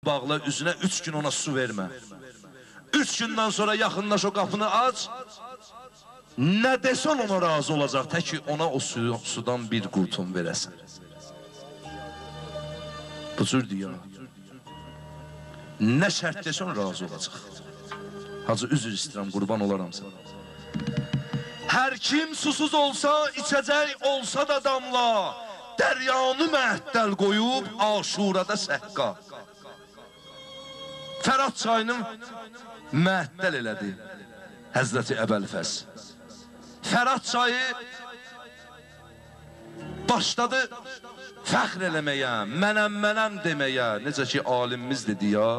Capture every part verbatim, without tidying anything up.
bağla üzünə, üç gün ona su vermə. Üç gündən sonra yaxınlaş o qapını aç. Nə desən ona razı olacaq, təki ona o su, sudan bir qurtum verəsən. Bu cürdür ya. Nə şərt desən razı olacaq. Hacı üzr istəyirəm, qurban olaram sən. Hər kim susuz olsa, içəcək olsa da damla, dəryanı məhdəl qoyub, aşurada səhqa. Fərat çayını məhdəl elədi Həzrəti Əbəlfəz. Fərat çayı başladı fəxr eləməyə, mənəm mənəm deməyə. Necə ki alimimiz dedi ya,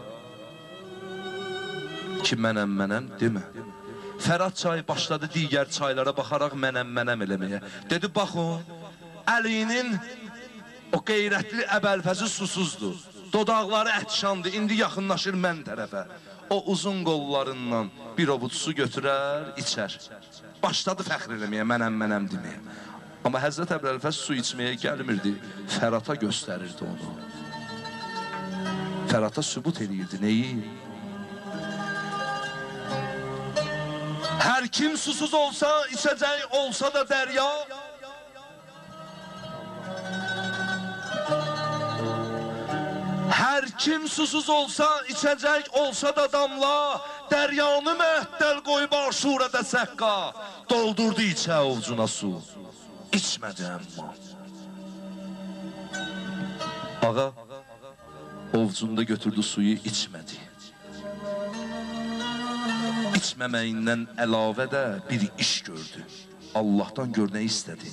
ki mənəm mənəm demə. Fərat çayı başladı digər çaylara baxaraq mənəm mənəm eləməyə. Dedi baxın, Əlinin o qeyrətli Əbəlfəzi susuzdur. Dodaqları ətşandı, indi yaxınlaşır mən tərəfə. O uzun qollarından bir ovuc su götürər, içər. Başladı fəxr eləməyə, mənəm mənəm deməyə. Amma Həzrət Əbəlfəz su içməyə gəlmirdi, Fərata göstərirdi onu. Fərata sübut edirdi, neyi? Hər kim susuz olsa, içəcək olsa da dərya, hər kim susuz olsa, içəcək olsa da damla, dəryanı məhdəl qoyub aşurada səhqa, doldurdu içə ovcuna su, içmədi əmma. Ağa, ovcunda götürdü suyu, içmədi. İçməməyindən əlavə də bir iş gördü. Allahdan gör nə istədi.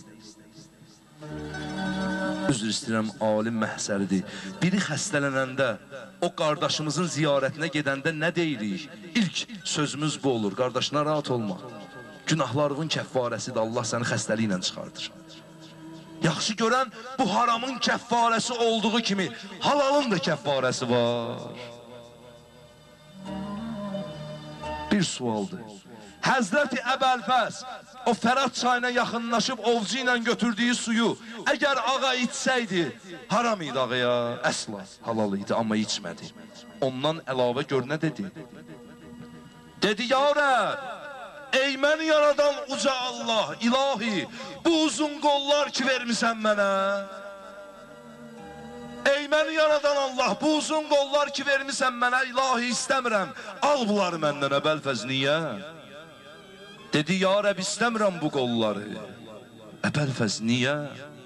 Üzr istəyirəm, alim məhsəridir. Biri xəstələnəndə, o qardaşımızın ziyarətinə gedəndə nə deyirik? İlk sözümüz bu olur, qardaşına rahat olma. Günahlarının kəffarəsidir, Allah səni xəstəliklə çıxardır. Yaxşı görən, bu haramın kəffarəsi olduğu kimi, halalın da kəffarəsi var. Bir sualdır. Həzrəti Əbəlfəz o Fərat çayına yaxınlaşıb ovcu ilə götürdüyü suyu əgər ağa içsəydi, haram idi ağaya, əsla halal idi, amma içmədi. Ondan əlavə gör nə dedi? Dedi, ya Rəbb, ey məni yaradan uca Allah, ilahi, bu uzun qollar ki vermisən mənə. Ey məni yaradan Allah, bu uzun qollar ki vermisən mənə, ilahi istəmirəm, al bunları məndən. Əbəlfəz niyə? Dedi, ya Rəbb, istəmirəm bu qolları. Əbəlfəz niyə?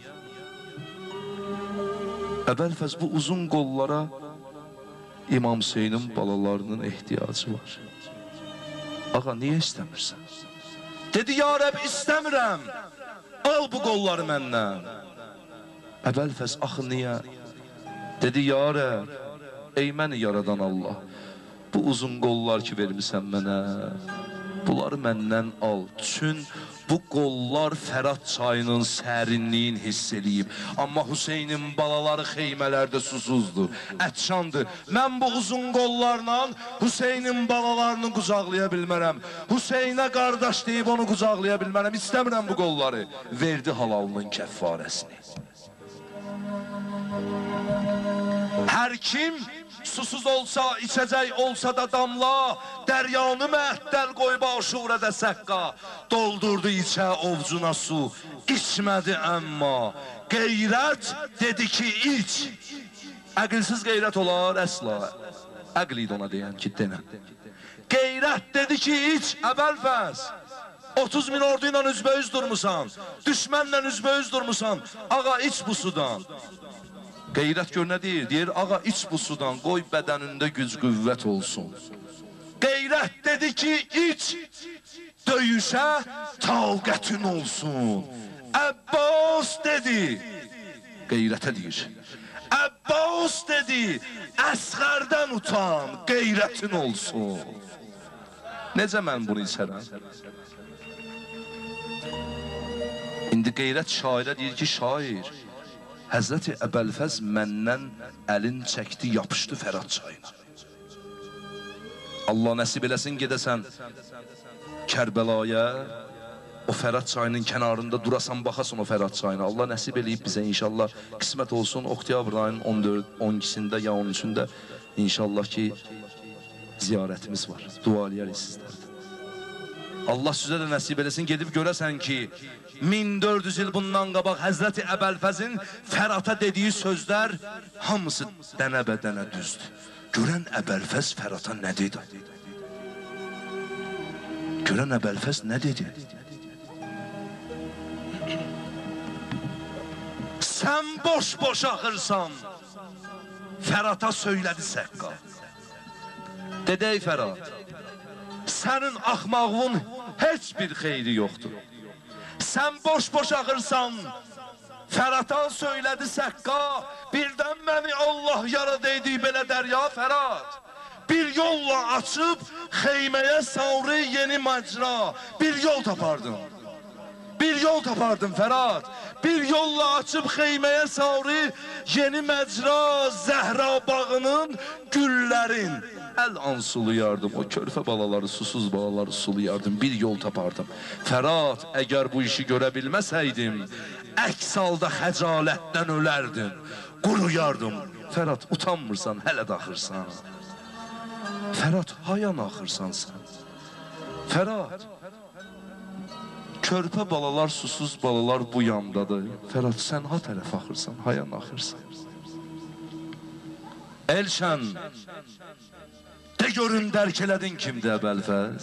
Əbəlfəz bu uzun qollara İmam Hüseynin balalarının ehtiyacı var. Ağa, niyə istəmirsən? Dedi, ya Rəbb, istəmirəm, al bu qolları məndən. Əbəlfəz, axı niyə? Dedi, ya Rəbb, ey məni yaradan Allah, bu uzun qollar ki vermisən mənə, bunları məndən al. Çün bu qollar Fərat çayının sərinliyin hiss eləyib. Amma Hüseynin balaları xeymələrdə susuzdur, ətşandır. Mən bu uzun qollarla Hüseynin balalarını qucaqlaya bilmərəm. Hüseynə qardaş deyib onu qucaqlaya bilmərəm. İstəmirəm bu qolları. Verdi halalının kəffarəsini. Hər kim susuz olsa, içəcək olsa da damla, dəryanı məhdəl qoyub aşurədə səqqa, doldurdu içə ovcuna su, içmədi əmma. Qeyrət dedi ki, iç. Əqilsiz qeyrət olar, əsla. Əql idi ona deyən ki, denə. Qeyrət dedi ki, iç, Əbəlfəz. otuz min ordu ilə üzbəüz durmusan, düşmənlə üzbəüz durmusan, ağa iç bu sudan. Qeyrət gör nə deyir? Deyir, ağa iç bu sudan, qoy bədənində güc qüvvət olsun. Qeyrət dedi ki, iç, döyüşə taqətin olsun. Əbbas dedi, qeyrətə deyir. Əbbas dedi, əsğərdən utan, qeyrətin olsun. Necə mən bunu içərəm? İndi qeyrət şairə deyir ki, şair, Həzrəti Əbəlfəz məndən əlin çəkdi, yapışdı Fərat çayına. Allah nəsib eləsin gedəsən Kərbəlaya, o Fərat çayının kənarında durasan, baxasan o Fərat çayına. Allah nəsib eləyib bizə inşallah. Qismət olsun, oktyabr ayının on dörd on ikisində ya on üçündə inşallah ki ziyarətimiz var. Dua eləyərik sizlərdən. Allah sizə də nəsib eləsin, gedib görəsən ki min dörd yüz il bundan qabaq Həzrəti Əbəlfəzin Fərata dediyi sözlər hamısı dənə bə dənə düzdür. Görən Əbəlfəz Fərata nə dedi? Görən Əbəlfəz nə dedi? Sən boş-boş axırsan, Fərata söylədi Səqqa. Dedi, ey Fərat, sənin axmağın heç bir xeyri yoxdur. Sən boş-boş axırsan, Fəratan söylədi Səqqa, birdən məni Allah yaradıydı belə dərya Fərat. Bir yolla açıb, xeyməyə savrı yeni macra, bir yol tapardım. Bir yol tapardım Fərat, bir yolla açıb xeyməyə savrı yeni məcra, Zəhra bağının güllərin. Əl an sulayardım, o körfə balaları, susuz balaları sulayardım, bir yol tapardım. Fərat, əgər bu işi görə bilməsəydim, əks halda xəcalətdən ölərdim, quruyardım. Fərat, utanmırsan, hələ də axırsan. Fərat, hayan axırsan sən? Fərat, körpə balalar, susuz balalar bu yandadır. Fərat, sən ha tərəf axırsan, hayan axırsan? Elşən, de görün dərk elədin kimdir Əbəlfəz?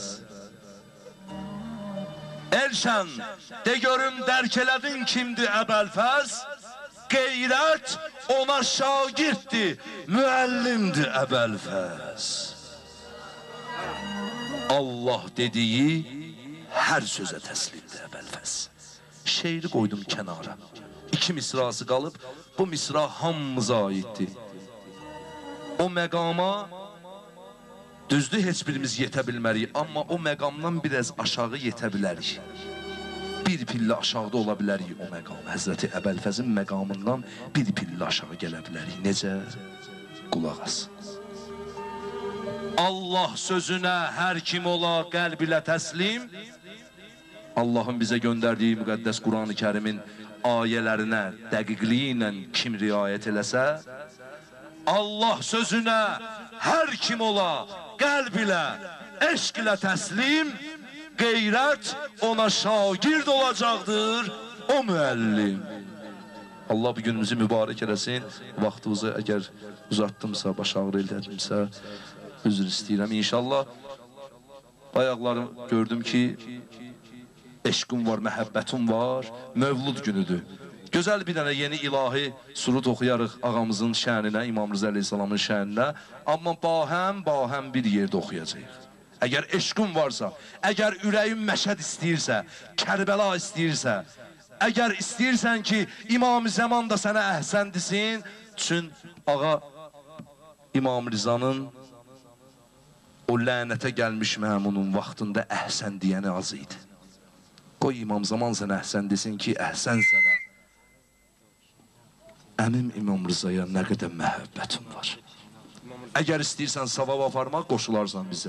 Elşən, de görün dərk elədin kimdir Əbəlfəz? Qeyrət ona şagirddir, müəllimdir Əbəlfəz. Allah dediyi hər sözə təslimdir Əbəlfəz. Şeiri qoydum kənara. İki misrası qalıb, bu misra hamımıza aiddir. O məqama düzdür, heç birimiz yetə bilmərik, amma o məqamdan biraz aşağı yetə bilərik. Bir pillə aşağıda ola bilərik o məqam. Həzrəti Əbəlfəzin məqamından bir pillə aşağı gələ bilərik. Necə? Qulaq as. Allah sözünə hər kim ola qəlb ilə təslim, Allahın bizə göndərdiyi müqəddəs Quran-ı Kərimin ayələrinə dəqiqliyi ilə kim riayət eləsə, Allah sözünə hər kim ola qəlb ilə, eşq ilə təslim, qeyrət ona şagird olacaqdır, o müəllim. Allah bu günümüzü mübarək eləsin. Vaxtınızı əgər uzatdımsa, baş ağrı elədimsə, üzr istəyirəm. İnşallah bayaqlarım gördüm ki, eşqim var, məhəbbətim var, Mövlud günüdür. Gözəl bir dənə yeni ilahi surut oxuyarıq ağamızın şəninə, İmam Rıza Aleyhisselamın şəninə. Amma bahəm, bahəm bir yerdə oxuyacaq. Əgər eşqin varsa, əgər ürəyin məşəd istəyirsə, Kərbəla istəyirsə, əgər istəyirsən ki, İmam-ı Zaman da sənə əhsən desin, çün ağa İmam Rızanın o lənətə gəlmiş məmunun vaxtında əhsən deyəni az idi. Qoy İmam Zaman sənə əhsən desin ki, əhsən sənə. Əmim İmam Rızaya nə qədər məhəbbətim var. Əgər istəyirsən savab aparmaq, qoşularsan bizə.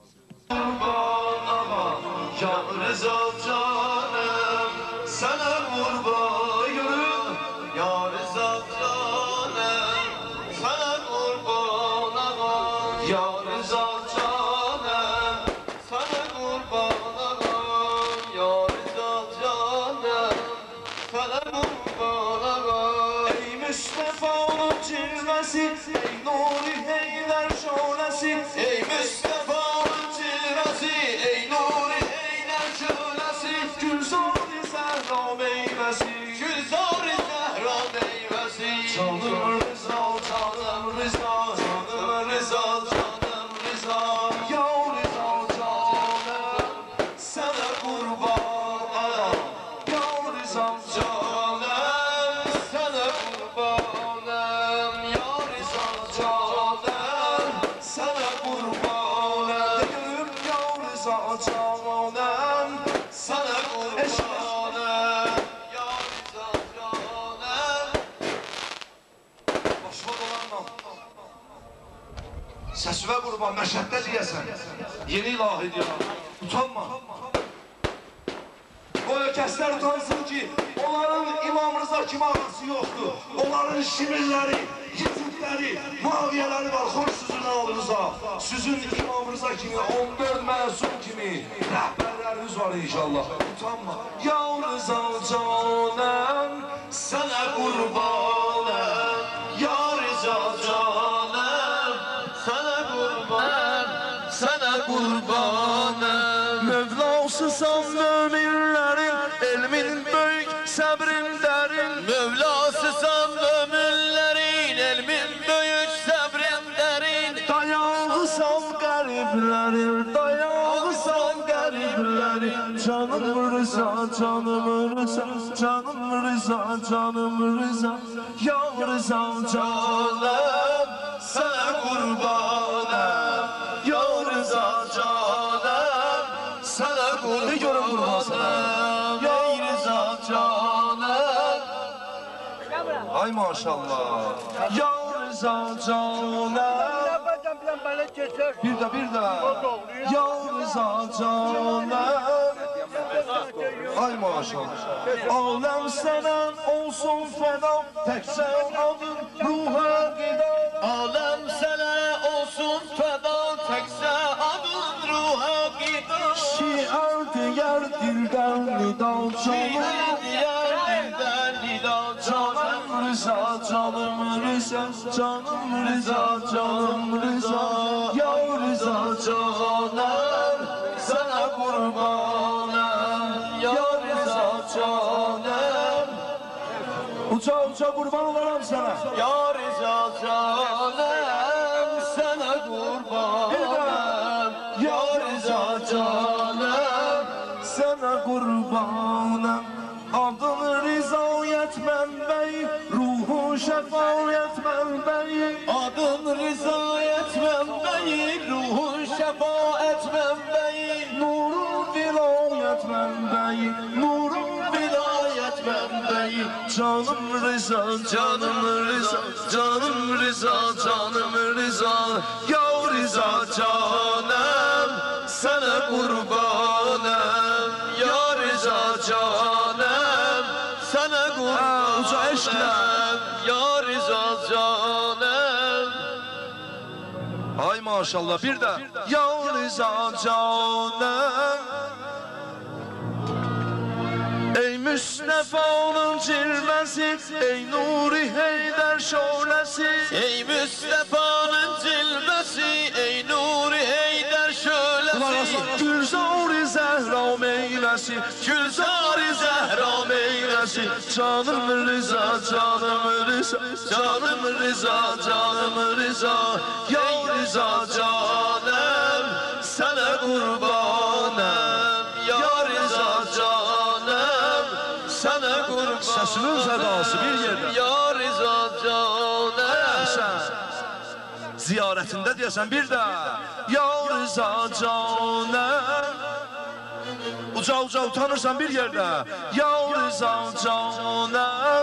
Ya Rıza canım, sana kurban görüm. Ya Rıza canım, sana kurban ağam. Ya Rıza canım, sana kurban ağam. Ya Rıza canım, sana kurban ağam. Ey Mustafa'nın cilvesi, ey Nuri Heyder şölesi, ey Mustafa'nın cilvesi, ey Nuri Heyder şölesi, Gülzar-ı Zehra meyvesi, Gülzar-ı Zehra meyvesi. Canım Rıza, canım Rıza, canım Rıza, canım Rıza. Ya Rıza canım, sana kurban ağam. Ya Rıza canım, sana kurbanım. Ya Rıza canım, sana kurbanım. Gülüm ya Rıza canım, sana kurbanım. Ya Rıza canım. Başıma dolanmam. Səsvə qurban, məşəddə deyəsən. Yeni ilahi deyəm. Utanma. Kəslər utansın ki, onların İmam Rıza kimi ağası yoxdur. Onların şimirləri, yitikləri, maviyələri var. Xoş sizin alınıza. Sizin İmam Rıza kimi, on dörd məsum kimi rəhbərləriniz var inşallah. Utanma. Ya Rıza canım, sənə qurbanım. Ya Rıza canım, sənə qurbanım. Sənə qurbanım. Mövlasısan möminlərin, elmin böyük, səbrin dərin. Mövlasısan möminlərin, elmin böyük, səbrin dərin. Dayağısan qəriblərin, dayağısan qəriblərin. Canım Rıza, canım Rıza, canım Rıza, canım Rıza. Ya Rıza canım, sənə qurbanım. Ya Rıza canım, sənə qurbanım. Görüm qurban sənə. Ya Rıza canım. Ay maşallah. Ya Rıza canım. Bir de bir de. Ya Rıza canım. Ay maşallah. Alem senen olsun feda. Tekse adın ruha gida. Alem sənə olsun fəda, təkcə adın ruha qida. Şiar diğer dilden nida Şiir canım. diyər dildən nida canım. Canım Rıza, canım Rıza, canım Rıza, canım Rıza. Ya Rıza canım, sana kurbanım. Ya Rıza canım. Uça uça kurban olalım sana. Ya Rıza canım, sənə qurbanım. Ya Rıza canım, Sana kurbanım. Adın Rızayet mənbəyi, ruhun şəfayət mənbəyi. adın Rızayət mənbəyi, ruhun şəfaət mənbəyi. Nurun vilayət mənbəyi, nurun Vilayət mənbəyi. Canım Rıza, canım Rıza, canım Rıza, canım Rıza. Ya Rıza canım, sana kurbanım. Ya Rıza canım, Sənə qurbanım. uca eşqlə. Ya Rıza canım. Ay maşallah bir de. Ya Rıza canım. Ey Müstefa'nın cilvesi, ey Nuri Heydər şöləsi. Ey Müstəfanın cilbəsi, ey Nuri Heydər şöləsi. Gülzar-ı Zəhra meyləsi, Gülzar-ı Zəhra meyləsi. Canım Rıza, canım Rıza, canım Rıza, canım Rıza. Ya Rıza canım, sənə qurbanım. Ya Rıza canım, sənə qurbanım. Səsinin fədası bir yerdə. Ya Rıza canım. Sən ziyarətində deyəsən bir də. Ya Rıza canım. Uca uca utanırsan bir yerdə. Ya Rıza canım.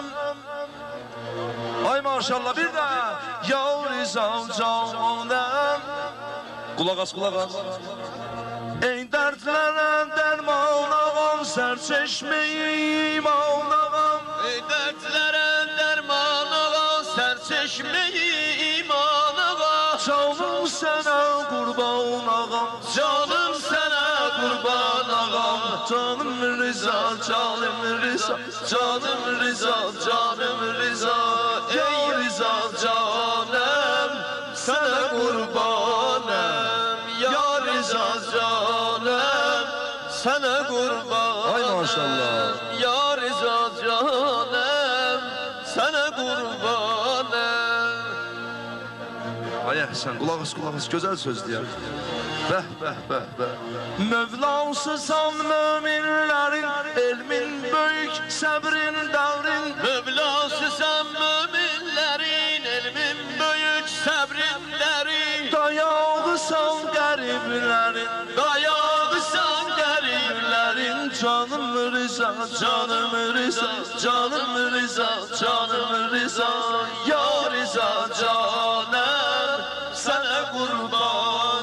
Ay maşallah bir də. Ya Rıza canım. Qulaq as, qulaq as. Ey dərdlərə dərman ağam, sərçeşmeyi iman ağam. Ey dərdlərə dərman ağa, sərçeşmeyi iman ağa. Canım sənə qurban ağam, Canım sənə qurban ağam. canım Rıza, canım Rıza, canım Rıza, canım Rıza. Ey Rıza canım, sənə qurbanım. Ya Rıza canım, sənə qurban. Ay maşallah. Ya Rıza canım, sənə qurbanım. Ay əhsən, qulaq as, qulaq as, gözəl söz deyər. Bəh, bəh, bəh, bəh. Mövlasısan möminlərin, elmin böyük, səbrin dəvrin. Mövlasısan möminlərin, elmin böyük, səbrin dərin. Dayağısan qəriblərin, Dayağısan qəriblərin. canım Rıza, canım Rıza, canım Rıza, canım Rıza. Ya Rıza canım, sənə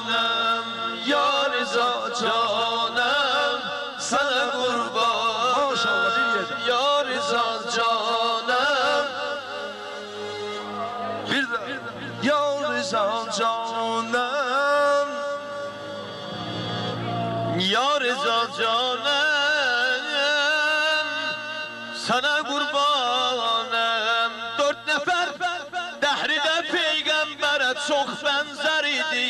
qurbanım. Ya Rıza canım, sənə qurbanım. canım, ya Rıza canım, sana kurbanım. Dört nefer dehride peygambere çok benzer idi.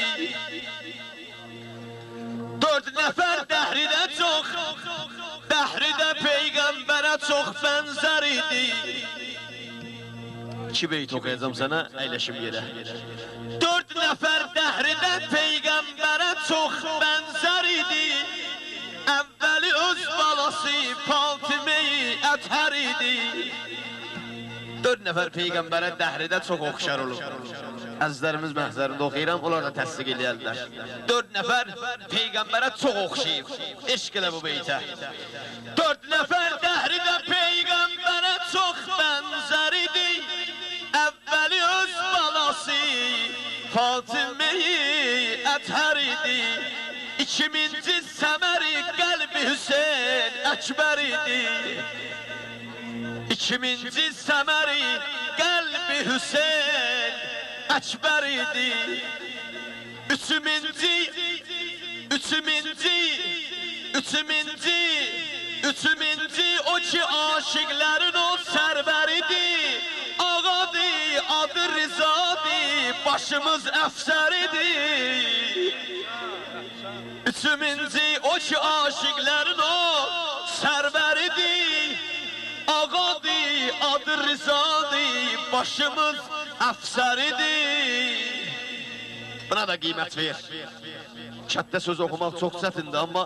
Dört nefer dehride çok, dehride peygambere çok benzer idi. İki beyt okuyacağım sana, eyleşim yere. Dört nefer dehride peygambere çok benzer idi. Evveli öz balası Fatıme-i Ether idi. Dört nefer peygambere dehride çok okşar olur. Əzizlərimiz məhzərində oxuyuram, onlar da təsdiq eləyərlər. Dörd nəfər Peyğəmbərə çox oxşayıb. Eşq elə bu beytə. Dörd nəfər dəhridə Peyğəmbərə çox bənzər idi. Əvvəli öz balası Fatıme-i Ether idi. İkiminci Səməri qəlbi Hüseyn Əkbər idi. İkiminci Səməri qəlbi Hüseyn Əkbər idi. Üçüncü, üçüncü, üçüncü, üçüncü o ki aşıqların o sərvər idi. Ağadı, adı Rızadı, başımız əfsər idi. Üçüncü o ki aşıqların o sərvər idi. Ağadı, adı Rızadı, başımız əfsər idi. Buna da qiymət ver. Kətdə söz oxumaq çox çətindir, amma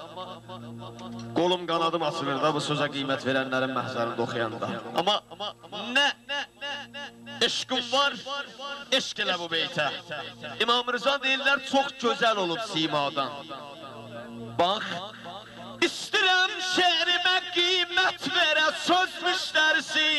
qolum qanadım açılır da bu sözə qiymət verənlərin məhzərində oxuyanda. Amma nə eşqim var, eşq elə bu beytə. İmam Rıza deyirlər, çox gözəl olub simadan. Bax, İstirəm şehrimə qiymət verə söz müştərisi.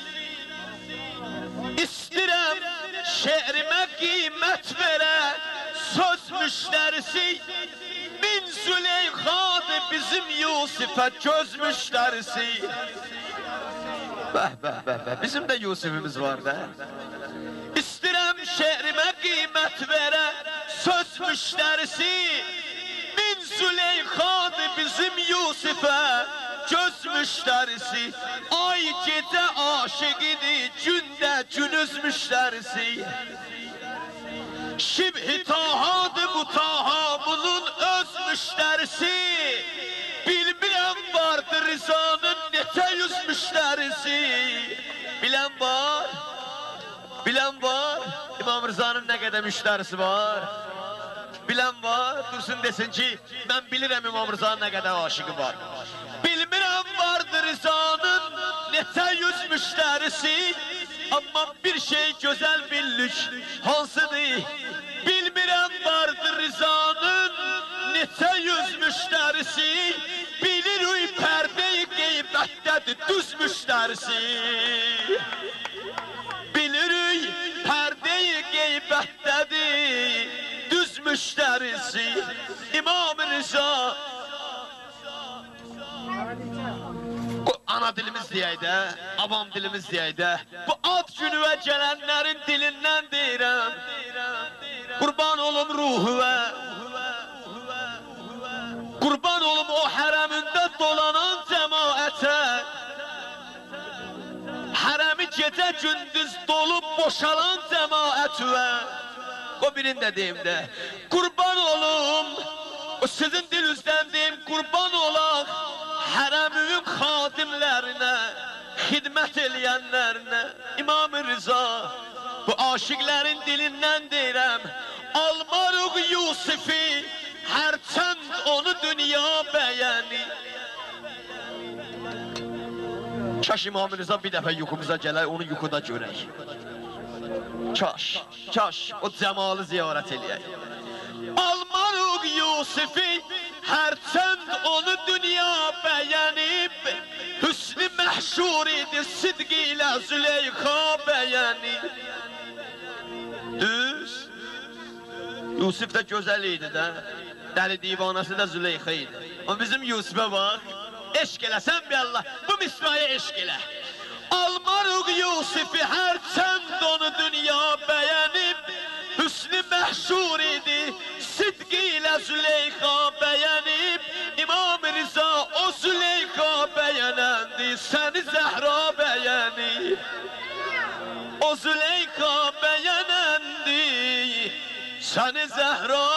İstirəm şehrimə qiymət verə söz müştərisi. Min Züleyxadır bizim Yusifə göz müştərisi. Bəh, bəh, bəh, bəh, bizim də Yusifimiz var da. İstirəm şehrimə qiymət verə söz müştərisi. Min Züleyxadır bizim Yusifə göz müştərisi. Ay gecə aşık idi, gündə günüz müştərisi. Şibh-i Tahadır bu Taha bunun öz müştərisi. Bilmirəm vardır Rızanın neçə yüz müştərisi. Bilən var, bilən var, İmam Rızanın nə qədər müştərisi var. Bilən var, dursun desin ki, mən bilirəm İmam Rızanın nə qədər aşıqı var. Bilmirəm vardır Rızanın neçə yüz müştərisi. Amma bir şey gözəl billik, hansıdır? Bilmirəm vardır Rızanın neçə yüz müştərisi. Bilirik pərdə-i qeybətdədir düz müştərisi. Bilirik pərdə-i qeybətdədir düz müştərisi. İmam Rıza ana dilimiz deyək də, avam dilimiz deyək də. Bu ad günüvə gələnlərin dilindən deyirəm. Qurban olum ruhuvə, qurban olum o hərəmində dolanan cəmaətə. Hərəmi gecə gündüz dolub boşalan cəmaətüvə. O birini də deyim də. Qurban olum, o sizin dilinizdən deyim, qurban olaq hərəmin xadimlərinə, xidmət eləyənlərinə. İmam-ı Rıza, bu aşıqlərin dilindən deyirəm. Almarıq Yusifi, hərçənd onu dünya bəyəni. Kaş İmam-ı Rıza bir dəfə yuxumuza gələk, onu yuxuda görək. Kaş, kaş o cəmalı ziyarət eləyək. Almarıq Yusifi, hərçənd onu dünya bəyənib. Hüsnü məhşur idi, sidq ilə Züleyxa bəyənib. Düz. Yusif də gözəl idi də. Dəli divanəsi də Züleyxa idi. Ama bizim Yusifə bax. Eşq eləsən bir Allah, bu misraya eşq elə. Almarıq Yusifi, hərçənd onu dünya bəyənib. hüsnü məhşur idi, sidqi ilə Züleyxa bəyənib, İmam Rıza o Züleyxa bəyənəndi, səni Zəhra bəyənib. O Züleyxa bəyənəndi, səni Zəhra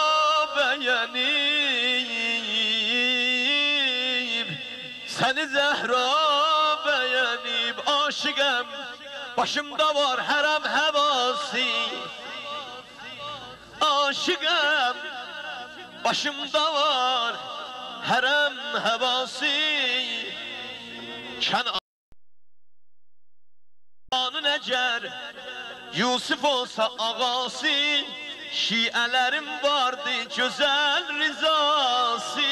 bəyənib. Səni Zəhra bəyənib, aşıqəm, başımda var hərəm həvası. Aşıqəm, başımda var hərəm həvası. Kənanın əgər Yusuf olsa ağası, şiələrim vardı gözəl rizası.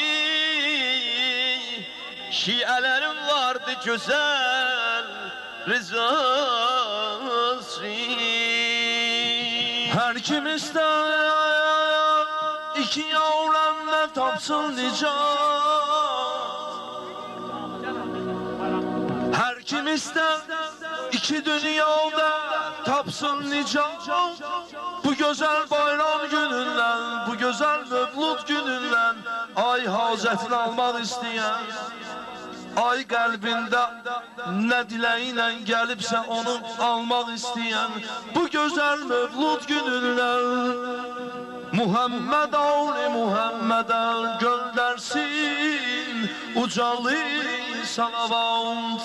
Şiələrim vardı gözəl rizası. Hər kim istər iki yavramla tapsın nicat. Hər kim istər iki dünyada tapsın nicat. Bu gözəl bayram günündən, bu gözəl mövlud günündən ay hacətini almaq istəyən, ay qəlbində nə diləyinlə gəlibsə onu almaq istəyən, bu gözəl mövlud günündən Muhammed oğlu Muhammedə göndərsin ucalı salavat.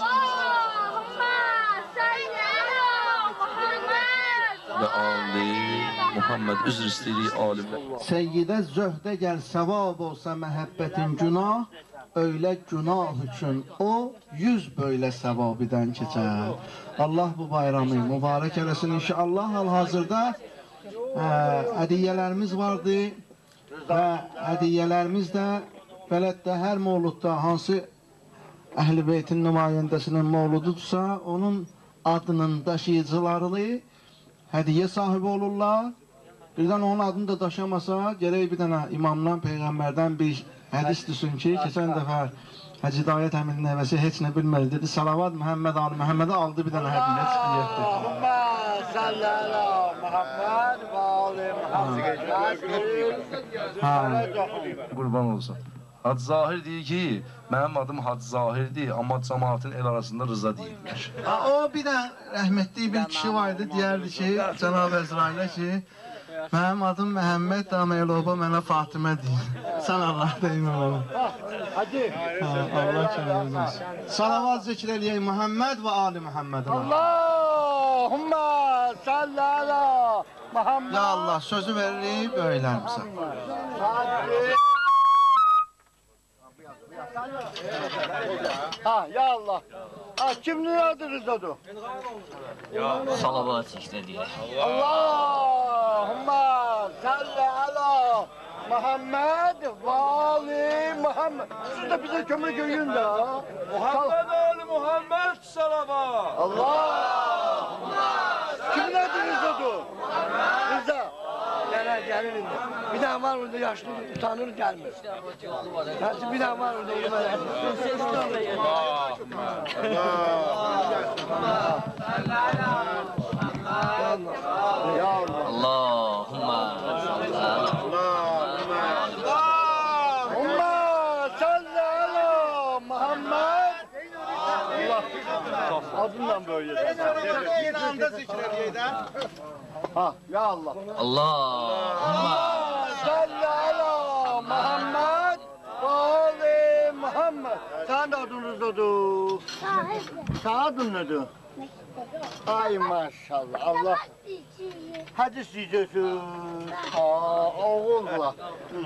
Və Ali Muhammed üzr istəyirik alimlər. Seyyidə zöhdə gəl savab olsa məhəbbətin günah, öylə günah üçün o yüz böylə səvabidən keçər. Allah bu bayramı mübarək eləsin inşallah. Hal-hazırda hədiyyələrimiz vardı və hədiyyələrimiz də bələddə hər mövludda hansı Əhl-i Beytin nümayəndəsinin mövlududursa onun adının daşıyıcıları hədiyyə sahibi olurlar. Birdən onun adını da daşımasa, gərək bir dənə imamdan, peyğəmbərdən bir hədis düşün ki, keçən dəfə Hacı Dayət əminin nəvəsi heç nə bilmədi, dedi, salavat Məhəmməd Ali Məhəmmədə aldı bir dənə hədiyyə çıxıyətdir. Allahümmə salli ala Muhammed və Ali Muhammed. Qurban olsun. Hacı Zahir deyir ki, mənim adım Hacı Zahirdir, amma cəmaatın el arasında Rıza deyirlər. O bir də rəhmətli bir kişi vardı, deyərdi ki, Cənab Əzrailə ki, mənim adım Məhəmməd, amma el-oba mənə Fatimə deyir. Sən Allah deyimə mənə. Hadi. Allah kəməliniz olsun. Salavat zikr eləyək Muhammed və Ali Muhammed. Allahümmə salli ala Muhammed. Ya Allah, sözü veririk, böyüklərimisə. Ha, ya Allah. Ha, kimdir adınız adı? Salavat istədik. Allahümmə salli ala Muhammed və Ali Muhammed. Siz de bize kömür göğün de ha. Muhammed Ali Muhammed salavat. Allahümmə. Kimin adınız adı? Rıza. Gələr, gəlir indi. Bir dənə var orada yaşlı, utanır, gəlmir. Həcə bir dənə var orada, onu mən Ya Allah. Allahümmə Allahümmə salli ala Muhammed. Allah adından böyle yazar. Bir anda zikrediyor da. Ha, ya Allah. Allahümmə Salli ala Muhammed ve Ali Muhammed. Sen de adınız adı. Sen adın nedir? Ay maşallah. Allah. Hadi sizcesin. Aa, oğullar.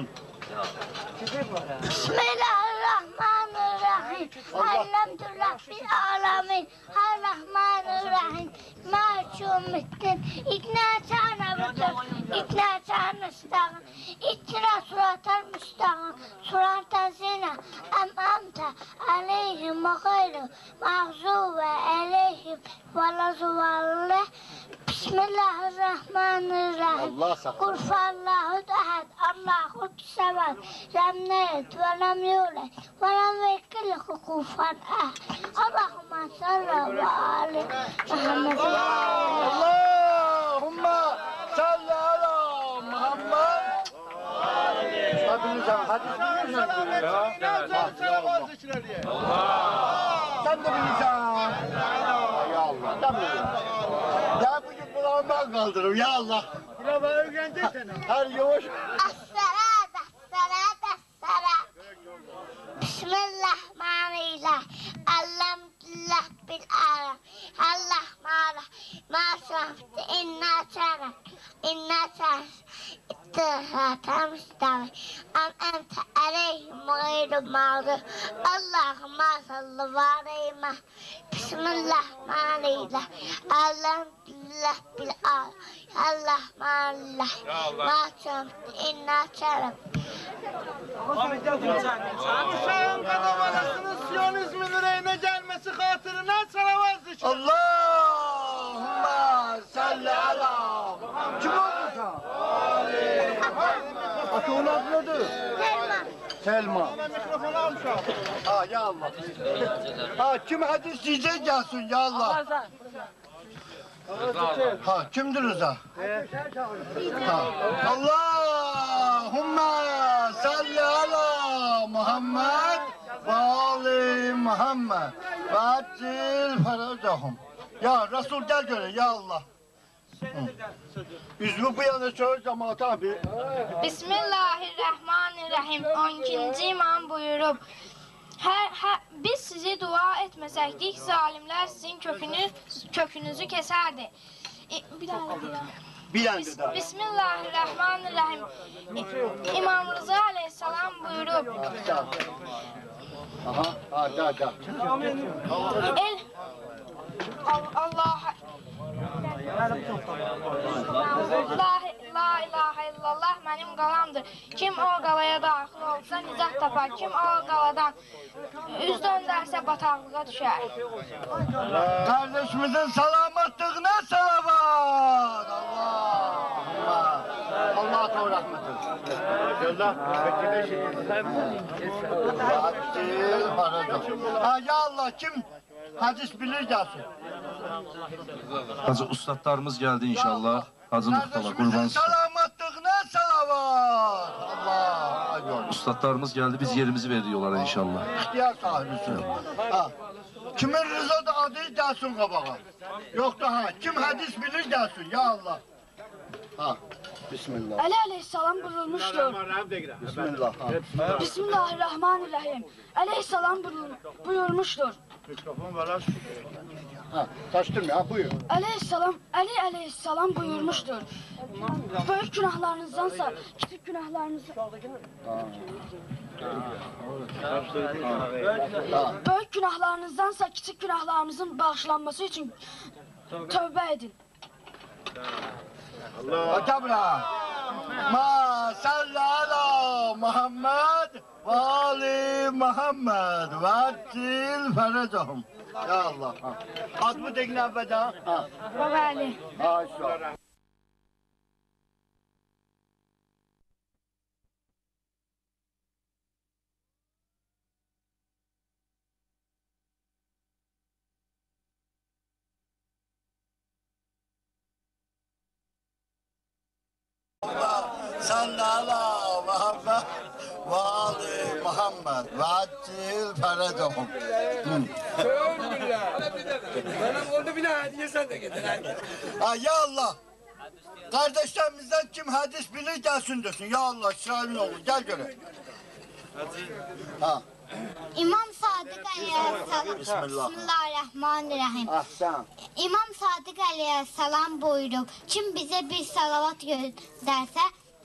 Bismillahirrahmanirrahim. Elhamdülillahi alamin. Errahmanirrahim. Maşumettin. İkna çana budur. İkna çana istağın. İkna suratar müstağın. Suratar zina. Emamta aleyhim ve gayru. Mahzuve aleyhim. Velazuvalle. Bismillahirrahmanirrahim. Allah sakın. Kurfallahu ahad. Allahu samad. Lem yelid ve lem yulad ve lem yekun lahu kufuwan ahad. Allahümme salli ve ali Muhammed. Allahümme salli ala Hadi bilirsen, hadi bilirsen. Sen de bilirsen. Ya Allah, sen bilirsen. Ya bugün kulağımdan kaldırım, ya Allah. Ya ben öğreneceksin. Her yavaş. الصلاة الصلاة الصلاة بسم الله الرحمن الرحيم الحمد لله بالعالم الرحمن الرحيم ما صرفت إنا سنة إنا سنة اتخذت مستوى أم أنت عليهم غير مغضوب اللهم صل وسلم بسم الله الرحمن الرحيم الحمد لله بالعالم الرحمن الرحيم ما صرفت إنا سنة Uşağın kadavalısının Siyonizmin yüreğine gelmesi hatırına salavat zikir. Allahümme salli ala. Kim oldu sen? Atı onu adladı. Selma. Bana mikrofonu al uşağım. Ha ya Allah. Ha kim hadis diyecek gelsin ya Allah. Ha kimdir Rıza? Ha. Allahümme salli ala Muhammed ve ali Muhammed ve acil feracahum. Ya Resul gel göre ya Allah. Üzümü bu yana söyle cemaat abi. Bismillahirrahmanirrahim. on ikinci imam buyurup her, her, biz sizi dua etmeseydik zalimler sizin kökünü, kökünüzü keserdi. E, bir daha bir daha. Bir yana Bis, da. Bismillahirrahmanirrahim. İ, İmam Rıza aleyhisselam buyurup Aha, ha da da. el Allah La, la ilahe illallah benim qalamdır. Kim o qalaya daxil olsa nizah tapar. Kim o qaladan üz döndərsə bataqlığa düşər. Kardeşimizin salamatlığına salavat. Allah. Allah da rahmet eylesin. Ha ya Allah kim hadis bilir gelsin. Hacı ustadlarımız geldi inşallah. Hacı Mustafa Kardeşimizin kurban. salamatlığına salavat. Allah. Hadi oğlum. Ustadlarımız geldi biz yerimizi veriyorlar inşallah. İhtiyar sahibisin. Ha. Kimin rıza da adı gelsin kabağa. Yok da ha. Kim hadis bilir gelsin ya Allah. Ha. Bismillah. Ali aleyhisselam buyurmuştur. Bismillah. Ha. Bismillahirrahmanirrahim. Aleyhisselam buyurmuştur. Ha. Taştırma ha buyur. Aleyhisselam, Ali aleyhisselam buyurmuştur. Büyük günahlarınızdansa küçük günahlarınızı... Büyük günahlarınızdansa küçük günahlarınızın bağışlanması için tövbe edin. Akabra. Ma salli ala Muhammed ve ali Muhammed ve acil feracahum. Ya Allah. Ha. Ad mı deyin evveda? Ha. Baba Ali. Ha işte. Salli ala Muhammed ve ali Muhammed ve acil feracahum. Bana orada bir daha hediye sen de getir hadi. Ha ya Allah. Kardeşlerimizden kim hadis bilir gelsin desin. Ya Allah şahin olur gel göre. Ha. İmam Sadık Aleyhisselam Bismillah. Bismillahirrahmanirrahim. Ahsen. İmam Sadık Aleyhisselam buyurup kim bize bir salavat gönderse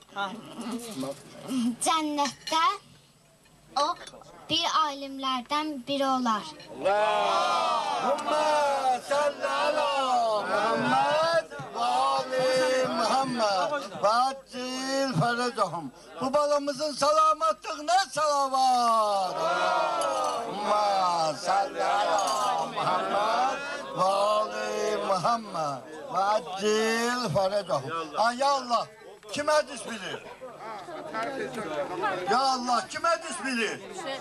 cennette o bir alimlerden biri olar. Allahümme salli ala Muhammed ve ali Muhammed ve acil feracahum. Bu balamızın salamatlığına salavat. Allahümme salli ala Muhammed ve ali Muhammed ve acil feracahum. Ha ya Allah kim hadis bilir? Ya Allah kim hadis bilir?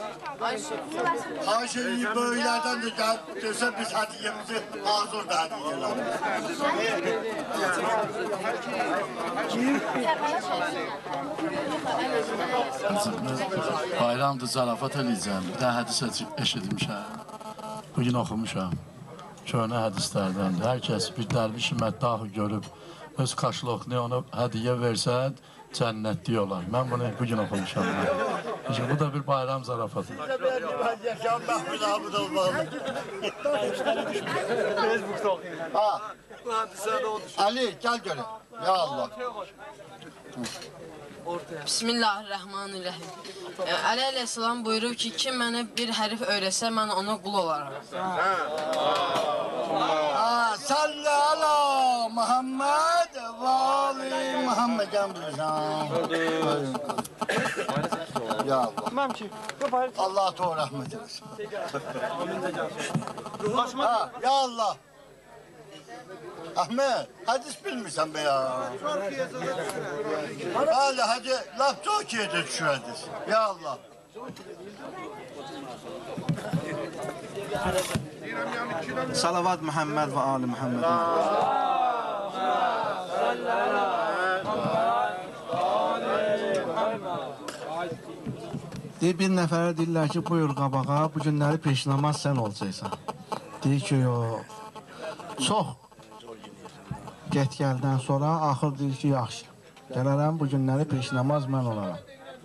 Ayşe'yi böylelerden de gel, dese biz hadiyemizi ağzırda hadiyeler. Bayramdır, zarafat eləyəcəm. Bir dənə hədis eşitmişəm. Bugün oxumuşam. Köhnə hədislərdəndir. Hər kəs bir dərviş-i məddahı görüb, öz kaşloqunu ona hədiyyə versə, cənnətli olar. Mən bunu bugün oxumuşam. İşte bu da bir bayram zarafatı. Ali gel göre. Ya Allah. Bismillahirrahmanirrahim. Əli əleyhissalam buyurur ki, kim mənə bir hərif öyrəsə, mən ona qul olaram. Ha, salli ala Muhammed ve Ali Muhammed Cembilcan. Ya Allah. Allah tuğ rahmet eylesin. Ha, ya Allah. Ahmet, hadis bilmirsən be ya. Hala hadi laf çok iyidir şu hadis. Ya Allah. Salavat Muhammed ve Ali Muhammed. Deyir, bir nəfərə deyirlər ki, buyur qabağa, bu günləri peşinamaz sən olacaqsan. Deyir ki, yox, çox get-gəldən sonra axır deyir ki, yaxşı, gələrəm bu günləri peşinamaz mən olaram.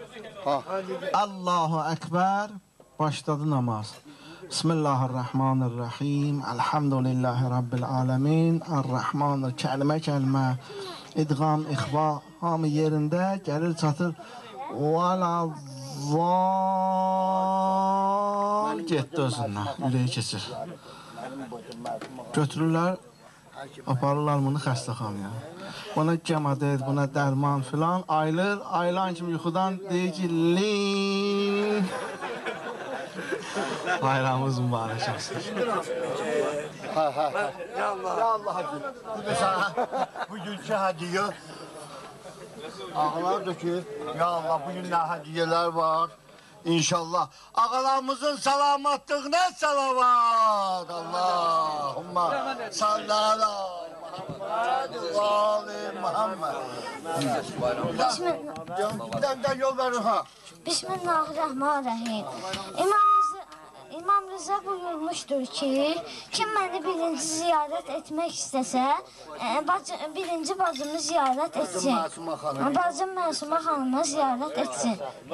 Allahu Ekber, başladı namaz. Bismillahirrahmanirrahim, elhamdülillahi Rabbil alemin, Errahmanir, kəlmə-kəlmə, idğam, ixva, hamı yerində gəlir çatır. Valazzal getdi özündən, ürəyi keçir. Götürürlər, aparırlar bunu xəstəxanaya. Buna gəmadət, buna dərman filan, ayılır, ayılan kimi yuxudan deyir ki, lin. Bayramımız mübarək olsun. Ha ha ha. Ya Allah. Ya Allah hadi. Bu da sana bugünkü hediye. Ağalar da ki, ya Allah bugün ne hediyeler var. İnşallah. Ağalarımızın salamatlığına salavat. Allahumma salli ala Muhammed ve Ali Muhammed. Bir tane yol verin ha. Bismillahirrahmanirrahim. İmam İmam Rıza buyurmuştur ki, kim beni birinci ziyaret etmek istese, e, bacı, birinci bacımı ziyaret etsin. Bacım Məsumə xanımı ziyaret etsin.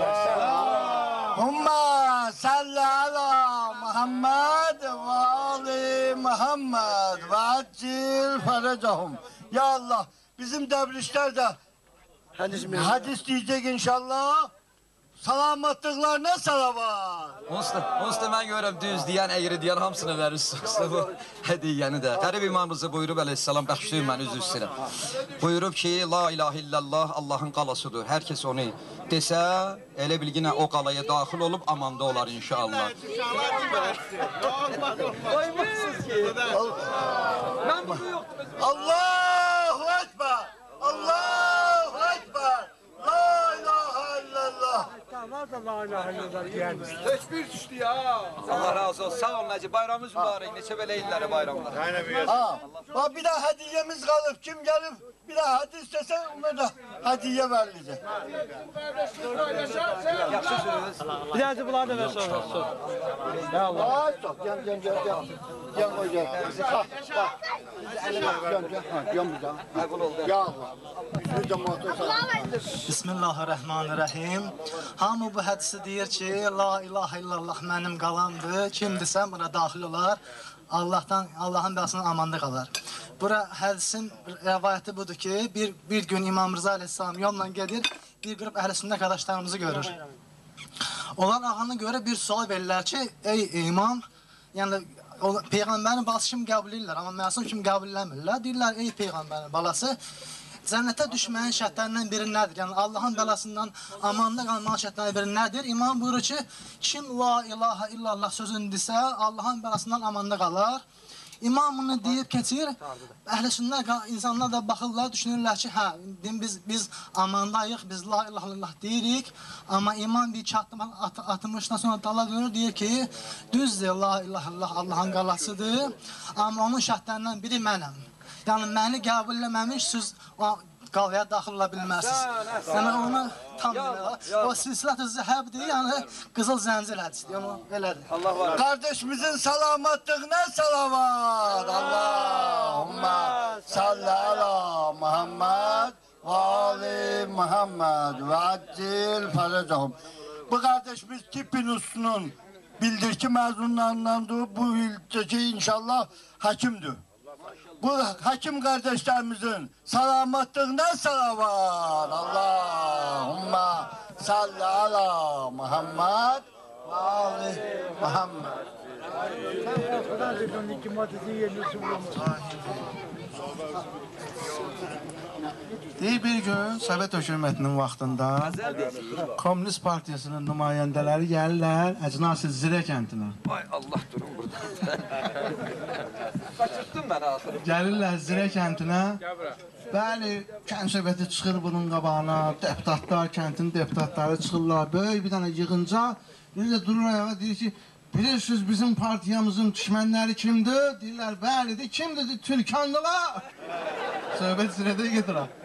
Humma salli ala Muhammed ve Ali Muhammed ve accil feracahum. Ya Allah, bizim devrişler de hadis diyecek inşallah. Salamatlıklarına salavat. Onsuz da, onsuz da mən görürəm düz deyən, əgri deyən hamısını verirsiniz bu hədiyyəni də. Qərib İmamımızı buyurub əleyhissalam, bəxşləyin mən üzr istəyirəm. Buyurub ki, la ilahe illallah Allahın qalasıdır. Hər kəs onu desə, elə bilginə o qalaya daxil olub amanda olar inşallah. Allahu Ekber! Allahu Ekber! La ilahe illallah! Teşbir düştü ya. Allah razı olsun. Sağ olun Hacı. Bayramımız mübarək. Neçə belə illəri bayramlar. Ha, bak bir daha hediyemiz kalıp kim gelip bir daha hadi istese ona da hediye verilecek. Bir daha bunlar da ver sonra. Ya Allah. Gel gel gel gel. Gel koy gel. Bak bak. Gel gel. Gel bir daha. Ya Allah. Bizim cemaat olsun. Bismillahirrahmanirrahim. Hamı bu hədisi deyir ki, la ilahe illallah mənim qalamdır. Kimdirsə buna daxil olar. Allah'tan, Allah'ın bəlasından amanda qalar. Bura hədisin rəvayəti budur ki, bir, bir gün İmam Rıza Aleyhisselam yolla gedir, bir qrup əhl-i sünnə qardaşlarımızı görür. Onlar ağana görə bir sual verirlər ki, ey imam, yəni o, Peyğəmbərin balası kimi qəbul edirlər, amma məsum kimi qəbul eləmirlər. Deyirlər, ey Peyğəmbərin balası, cənnətə düşməyin şərtlərindən biri nədir? Yəni Allahın bəlasından amanda qalmanın şərtlərindən biri nədir? İmam buyurur ki, kim la ilahe illallah sözünü desə, Allahın bəlasından amanda qalar. İmam bunu deyib keçir, əhl-i sünnə insanlar da baxırlar, düşünürlər ki, hə, biz, biz amandayıq, biz la ilahe illallah deyirik. Amma imam bir iki atım at, atmışdan sonra dala dönür, deyir ki, düzdür, la ilahe illallah Allahın qalasıdır. Amma onun şərtlərindən biri mənəm. Yəni məni qəbul eləməmiş, siz qalaya daxil ola bilməzsiniz. Yəni onu tam o silsilə-i zəhəbdir, yəni qızıl zəncir hədisidir. Onu belədir. Allah var. Kardeşimizin salamatlığına salavat. Allahumma salli ala Muhammed ve ali Muhammed ve acil faracahum. Bu kardeşimiz Tipinusunun bildirki mezunlarındandır. Bu ilçeki inşallah hakimdir. Bu hakim kardeşlerimizin salamatlığına salavat. Allahumma salli ala Muhammed ve ali Muhammed. Deyir bir gün Sovet hökumətinin vaxtında Komünist Partiyasının nümayəndələri gəlirlər Əcnasi Zirə kəndinə. Ay Allah durun burada. Kaçırttın beni ağzını. Gəlirlər Zirə kəndinə. Bəli, kənd söhbəti çıxır bunun qabağına. Deputatlar, kəndin deputatları çıxırlar. Böyük bir dənə yığınca. Bir də durur ayağa deyir ki, bilirsiniz bizim partiyamızın düşmənləri kimdir? Deyirlər, bəlidir. Kimdir? Türkanlılar. Söhbət Zirədə gedir ha.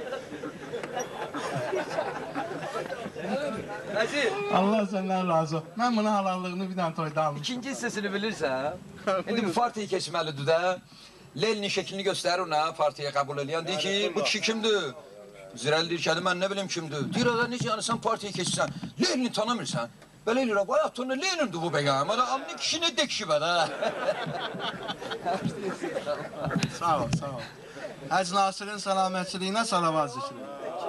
Allah senden razı olsun. Ben bunun halallığını bir tane toyda almışım. İkinci hissesini bilirsen, şimdi bu partiyi keçməlidir də. Lenin şeklini gösterir ona, partiye kabul edilen. Deyir ki, bu kişi kimdir? Zirəli deyir ki, mən ne bileyim kimdir? Deyir adam, necə yani sen partiyi keçsən? Lenin'i tanımırsan. Böyle deyir, bayatında Lenin'dir bu beygam. Amma kişi ne de kişi var ha? Sağ ol, sağ ol. Hacı Nasır'ın salamətliyinə salavat zikri.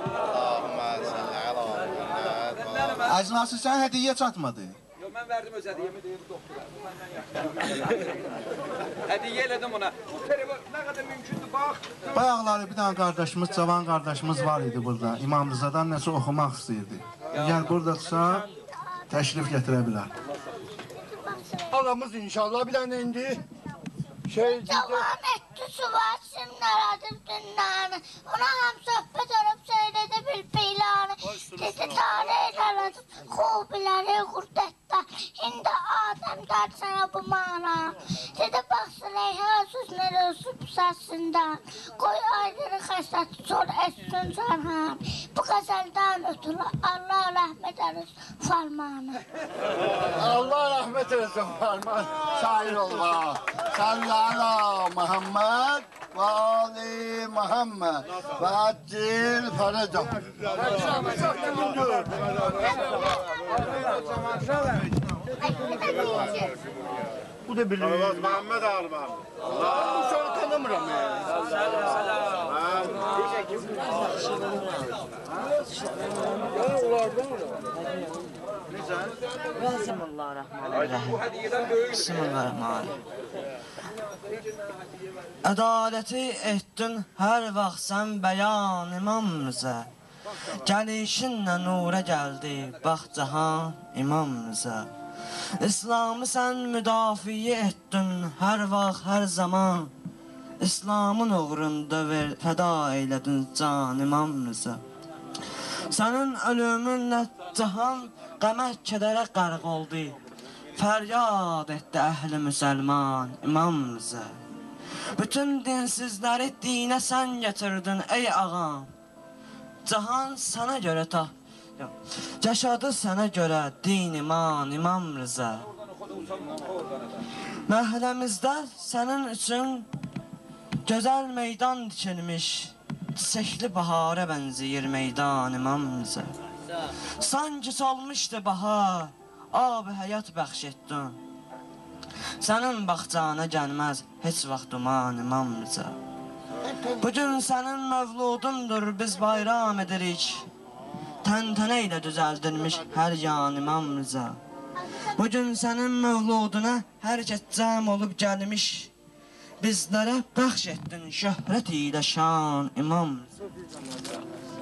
Hacı Nasır, sen hediye çatmadı. Yok, ben verdim öz hediyemi deyir bu doktora. Hediye elədim ona. Bu telefon ne kadar mümkündür bak. Bayaqları bir tane kardeşimiz, cavan kardeşimiz var idi burada. İmam Rızadan nəsə oxumaq istəyirdi. Əgər buradadsa, təşrif gətirə bilər. Ağamız inşallah bir tane indi. Şey, Devam etti suvarsınlar adım dünyanı. Ona hem sohbet olup söyledi bilpilanı. Dedi tarih aradım kubileri kurdetta. Şimdi Adem der sana bu mana. Dedi bak Süleyha sus neresi pusasından. Koy aydını kasat sor etsin canhan. Bu gazelden ötürü Allah rahmet eylesin farmanı. Allah rahmet eylesin Farman. Şair olma. Salli ala Muhammed ve ali Muhammed ve acil faracahum. Bu da bilir. Allah Muhammed Arman. Allah. Bu sonra tanımıram ya. Bismillahirrahmanirrahim. Bismillahirrahmanirrahim. Ədaleti etdin hər vaxt sən bəyan imamımıza. Gəlişinlə nura gəldi, bax cahan imamımıza. İslamı sən müdafiə etdin hər vaxt, hər zaman. İslamın uğrunda ver, fəda eylədin can imamımıza. Sənin ölümünlə cahan qəmət kədərə qərq oldu. Fəryad etdi əhli müsəlman imamımıza. Bütün dinsizləri dinə sən getirdin ey ağam. Cahan sana göre ta yaşadı sana göre din iman İmam Rıza. Məhəlləmizdə sənin üçün gözəl meydan dikilmiş, çiçəkli bahara bənzəyir meydan İmam Rıza. Sanki solmuşdu bahar, ab həyat bəxş etdin. Sənin baxcana gəlməz heç vaxt duman İmam Rıza. Bugün sənin mövludundur biz bayram edirik. Təntənə ilə düzəldilmiş hər yan İmam Rıza. Bugün sənin mövluduna hər kəs cəm olub gəlmiş. Bizlərə bəxş etdin şöhrət ilə şan İmam Rıza.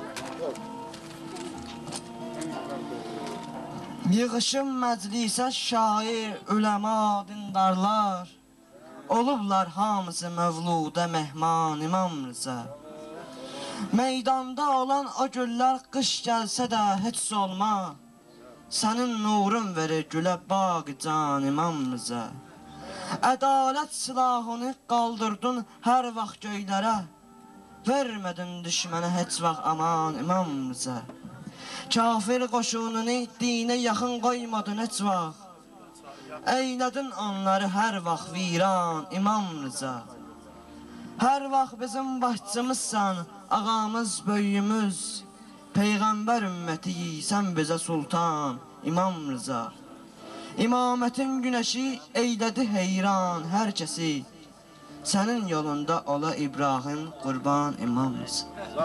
Yığışın məclisə şair, üləma, dindarlar. Olublar hamısı mövluda mehman İmam Rıza. Meydanda olan o güllər qış gəlsə də heç olma. Sənin nurun verir gülə baq can İmam Rıza. Ədalət silahını qaldırdın hər vaxt göylərə. vermedin düşmene heç vaxt aman İmam Rıza. Kafir qoşununu dinə yaxın qoymadın heç vaxt. Eylədin onları hər vaxt viran İmam Rıza. Hər vaxt bizim başçımızsan, ağamız, böyüyümüz. Peyğəmbər ümməti, sən bizə sultan İmam Rıza. İmamətin günəşi eylədi heyran hər kəsi. Sənin yolunda ola İbrahim qurban İmam Rıza.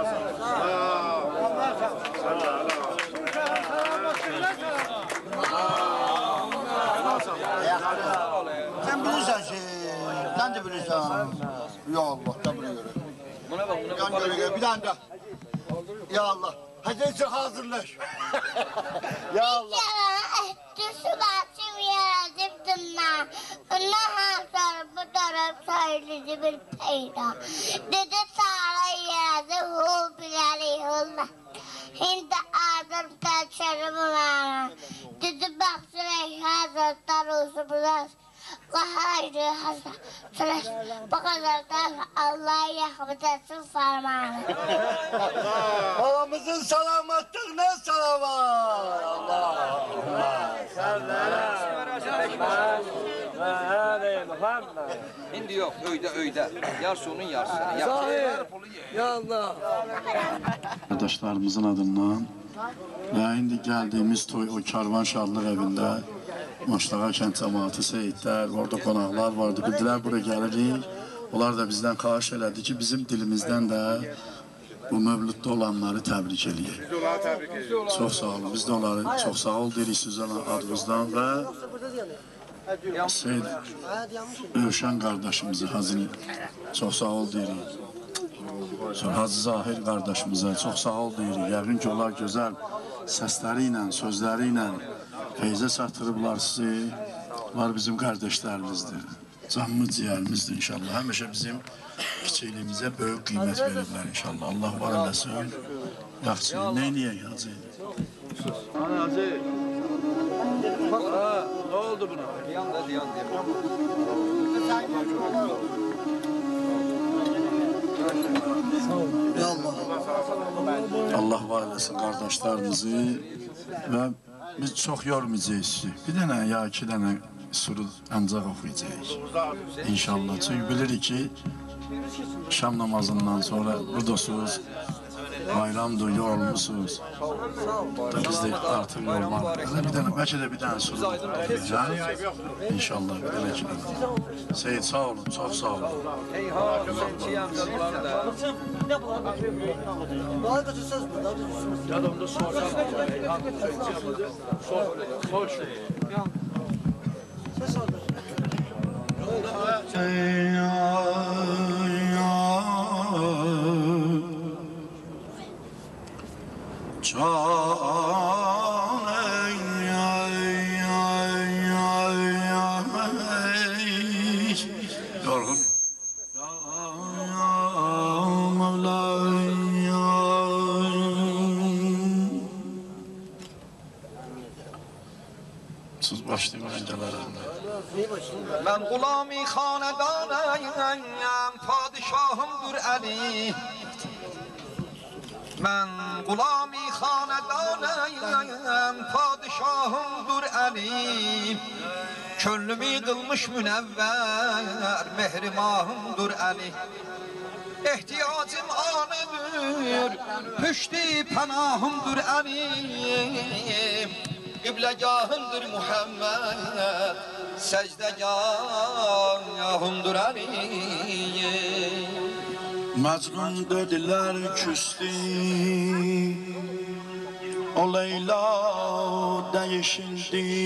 Sen bilirsen şey, sen de bilirsen. Ya Allah, da buraya göre. Buna bak, buna Yan göre göre, bir tane daha. Ya Allah, hadi çık hazırlaş. Ya Allah. Düşü başım yaradım dinler. Ondan hasar bu taraf söyledi bir peyda. Dedi sağla yaradı hu bilali hulma. Hindi adım taşarım bana. Dedi baksana hazır tarusu biraz. Haydi Hasan, Flash, bu kadar da Allah'a yakıp etsin fermanı. Babamızın selametlığına selamat. Allah. İndi yox, öydə, öydə. Yarısı onun yarısı. Ya Allah. Kardeşlerimizin adından ve indi geldiğimiz toy o Karvanşarlıq evində Maçlağa kənd cəmaatı, seyidlər, orada qonaqlar vardı. Bildilər buraya gəlirik. Onlar da bizdən xahiş elədi ki, bizim dilimizdən də bu mövludda olanları təbrik eləyək. Biz onları təbrik edirik. Çox sağ olun. Biz də onları çox sağ ol deyirik sizin adınızdan və Seyid Övşən qardaşımızı Hazini çox sağ ol deyirik. Sonra Hacı Zahir qardaşımıza çox sağ ol deyirik. Yəqin ki, onlar gözəl səsləri ilə, sözləri ilə feyzə çatdırıblar sizi. Onlar bizim qardaşlarımızdır. Canımız, ciyərimizdir inşallah. Həmişə bizim kiçikliyimizə böyük qiymət veriblər inşallah. Allah var eləsin. Yaxşı, nə eləyək Hacı? Ana Hacı. Bak, ne oldu buna? Diyan da, diyan diyan. Allah var eləsin qardaşlarımızı və biz çox yormayacağıq sizi. Bir dənə ya iki dənə surud ancaq oxuyacağıq. İnşallah. Çünki bilirik ki, şam namazından sonra buradasınız, bayramdır, yorulmuşsunuz. Biz də artıq yorulmaq. Bir dənə, bəlkə də bir dənə surud oxuyacaq. İnşallah, bir dənə iki dənə. Seyid, sağ olun, çox sağ olun. Ey ha, çiyəm də bunları da. Daha da söz burada. Ya da onda sor. Sor. Sor. Ses aldır. Yorgun. Siz başlayın öncelerinde. Ben gulami hanedanayım, padişahımdır Ali. Ben gulami hanedanayım, padişahımdır Ali. Könlümü kılmış münevver, mehrimahımdır Ali. İhtiyacım anıdır, püşti panahımdır Ali. Qibləgahımdır Muhammed, səcdəgahımdır Ali. Məcnun dedilər küstü, o Leyla dəyişildi.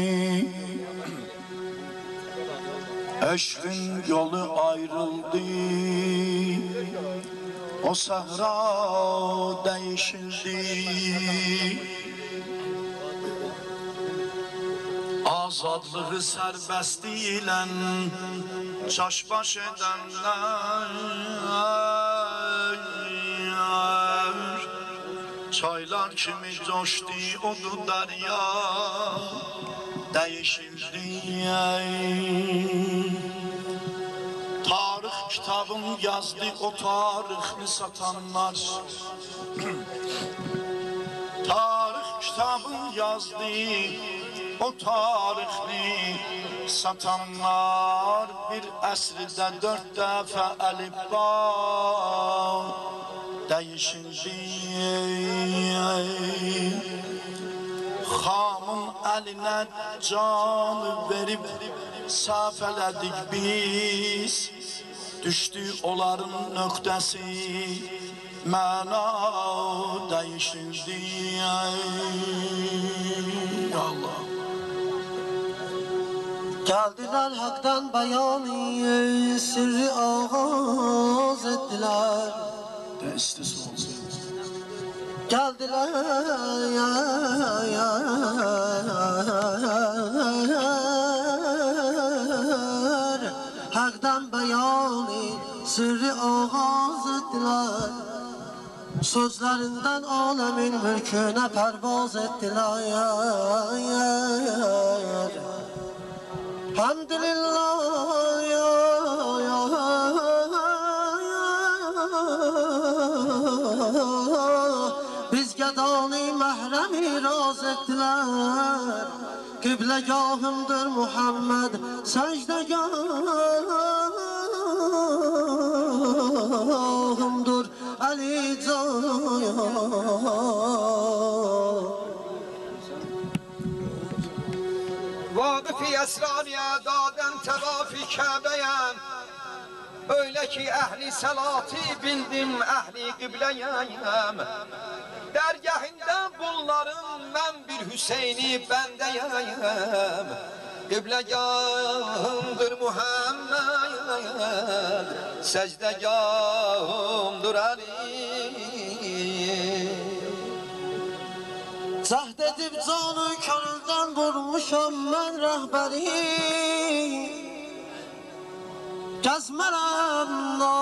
Eşqin yolu ayrıldı, o səhra dəyişildi. Azadlığı sərbəsti ilə çaşbaş edənlər çaylar kimi coşdu odu dərya dəyişildi. Tarix kitab kitabın yazdı o tarixini satanlar. Tarix kitabın yazdı o tarixini satanlar. Bir əsrdə dörd dəfə əlifba dəyişildi. Xamın əlinə can verib səfələdik biz. Düşdü onların nöqtəsi, məna dəyişildi. Allah. Geldiler haktan beyanı, sırrı ağız ettiler. Destesi olsun. Geldiler ya ya haktan beyanı, sırrı ağız ettiler. Sözlerinden alemin mülküne pervaz ettiler. Hamdülillah ya ya biz gedani mehremi raz ettiler. Kıblegahımdır Muhammed, secdegahımdır Ali Can. Vakıf-i esrariye daden tevafi Kabe'yem. Öyle ki ehli salati bildim, ehli kıbleyem. Dergahında bunların ben bir Hüseyin'i bendeyem. Kıblegahımdır Muhammed, secdegahımdır Ali. Cahd edip canı könülden vurmuşam ben rəhbəri. Gəzmərəm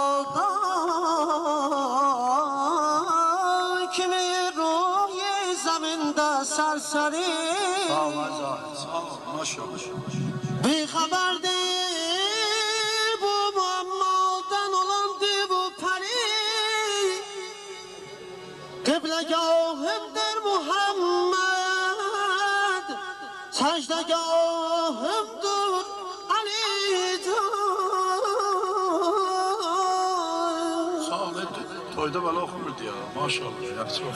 nadan kimi ruhi zeminde serseri. Sağ ol Zahid, sağ ol, maşallah. Bir xəbərdi bu muammadan olandı bu pəri. Qiblegahımdır Muhammed, secdegahımdır Ali Can. Sağ ol, toyda böyle okumurdu ya, maşallah. Ya, çok.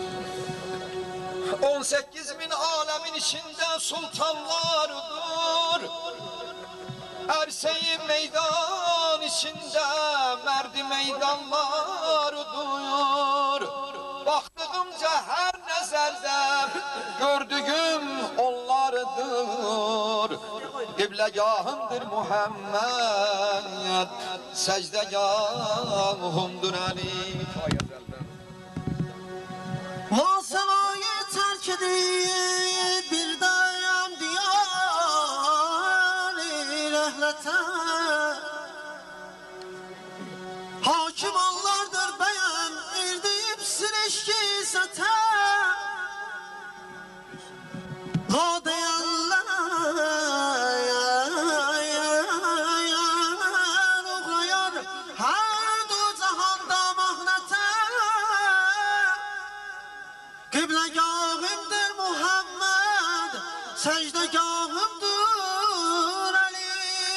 on sekiz bin alemin içinde sultanlardır. Erseyi meydan içinde merdi meydanlardır. Baktığımca her nezerde gördüğüm onlardır. Kıblegahımdır Muhammed, secdegahımdır Ali. Muhasebayı terk edip bir dayan diyar-ı rehlete. Hakim onlardır beyan irdiyip sineşki sete. Gadeyenler uğrayar her du cahanda mahnete. Kıblegahımdır Muhammed, secdegahımdır Ali.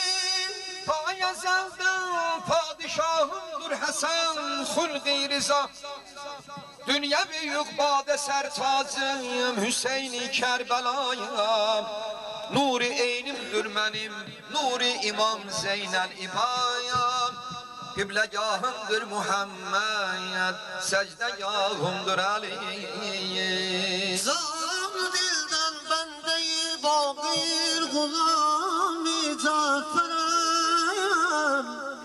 Payezelden padişahımdır Hasan, hulg-i rıza. Dünya büyük bade sertacım, Hüseyin-i Kerbelayım. Nuri eynimdir benim, Nuri İmam Zeynel İbayım. Kıblegahımdır Muhammed, secdegahımdır Ali. Zalım dilden bendeyi bağır gulam-ı Cafer'im.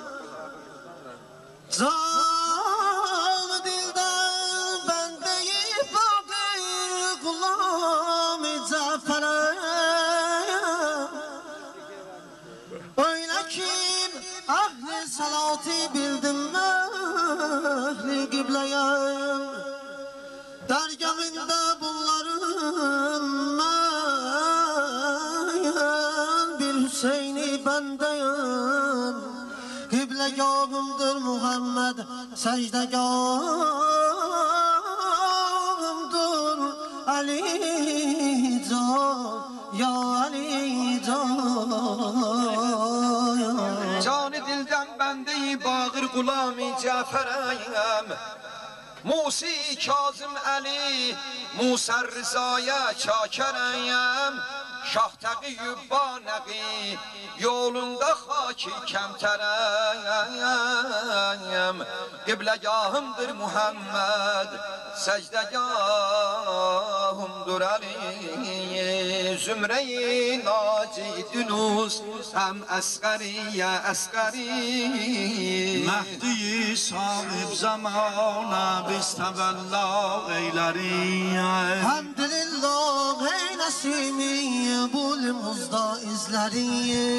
Zalım dilden bendeyi bağır gulam-ı Cafer'im. Öyle ki ahli salati bildim ehli kıbleyim. Dergahında bunların ben bir Hüseyin'i bendeyim. Kıble secdegahımdır Muhammed, secdegahımdır Ali Can, ya Ali Can. Canı dilden bendeyi bağır gulami Cafer'eyim. Musi Kazım Ali, Musa Rıza'ya çakereyim. Şah təqiyyüb banəqi, yolunda xaki kəmtərəyim. Qibləgahımdır Muhammed, səcdəgahımdır Ali. Zümre-i Naci Dünus, həm əsqəriyə əsqəri. Mehdi sahib zamana biz təvəlla eylərik. Hamdülillah ey Nesimi bulimuzda izleri.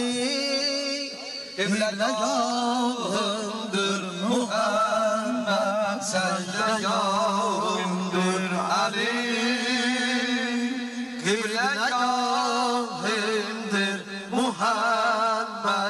Qibləgahımdır Muhammed, səcdəgahımdır Ali. Qibləgahımdır Muhammed,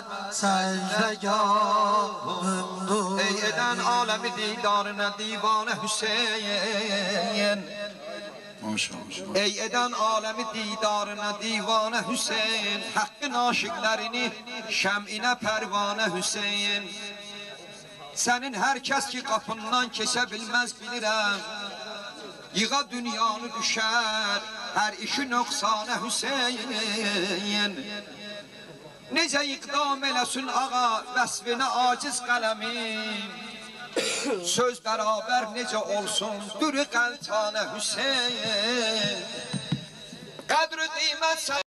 səcdəgahımdır. Ey edən aləmi didarına divanə Hüseyin. Ey eden alemi didarına divane Hüseyin, hakkın aşıklarını şem'ine pervane Hüseyin. Senin herkes ki kapından kesebilmez bilirem. Yığa dünyanı düşer, her işi nöksane Hüseyin. Nece iqdam eləsin ağa, vəsfinə aciz qələmim. Söz beraber nece olsun dürü kaltane Hüseyin. Kadri kıymet